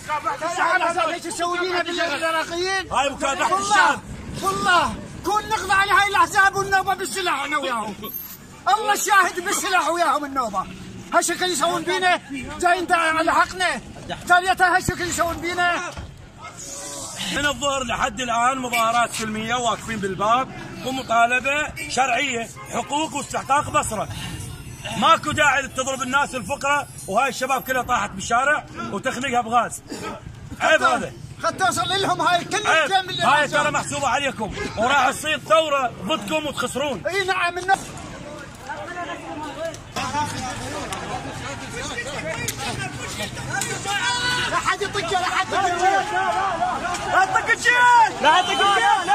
ايش تسوي فينا بالعراقيين؟ هاي مكافحة الشعب. والله كون نقضي على هاي الاحزاب والنوبه بالسلاح انا وياهم. الله الشاهد بالسلاح وياهم النوبه. هالشكل يسوون فينا جايين على حقنا. تاليتها هالشكل يسوون فينا. من الظهر لحد الان مظاهرات سلميه واقفين بالباب ومطالبه شرعيه حقوق واستحقاق بصره. ماكو داعي تضرب الناس الفقراء وهاي الشباب كلها طاحت بالشارع وتخنقها بغاز. عيب هذا. خد توصل لهم هاي كل عيب. هاي ترى محسوبه عليكم وراح تصير ثوره ضدكم وتخسرون. اي نعم. لا حد يطق لا حد يطق. لا تطق الشيء. لا تطق الشيء.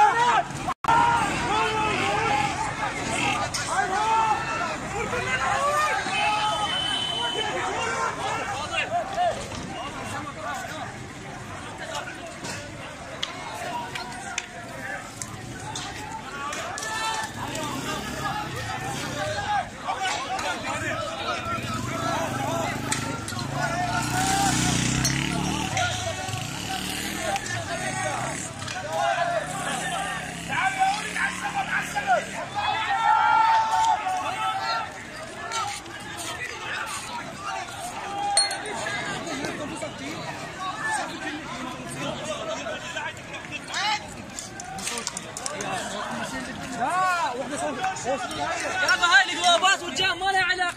يابا هاي القلوبات والجام ما لها علاقه.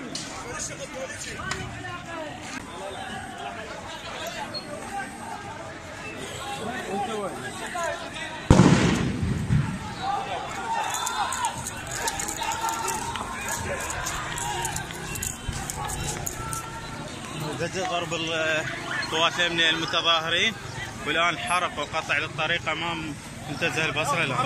بدأ ضرب القوات الأمنية المتظاهرين، والآن حرق وقطع للطريق أمام منتزه البصرة.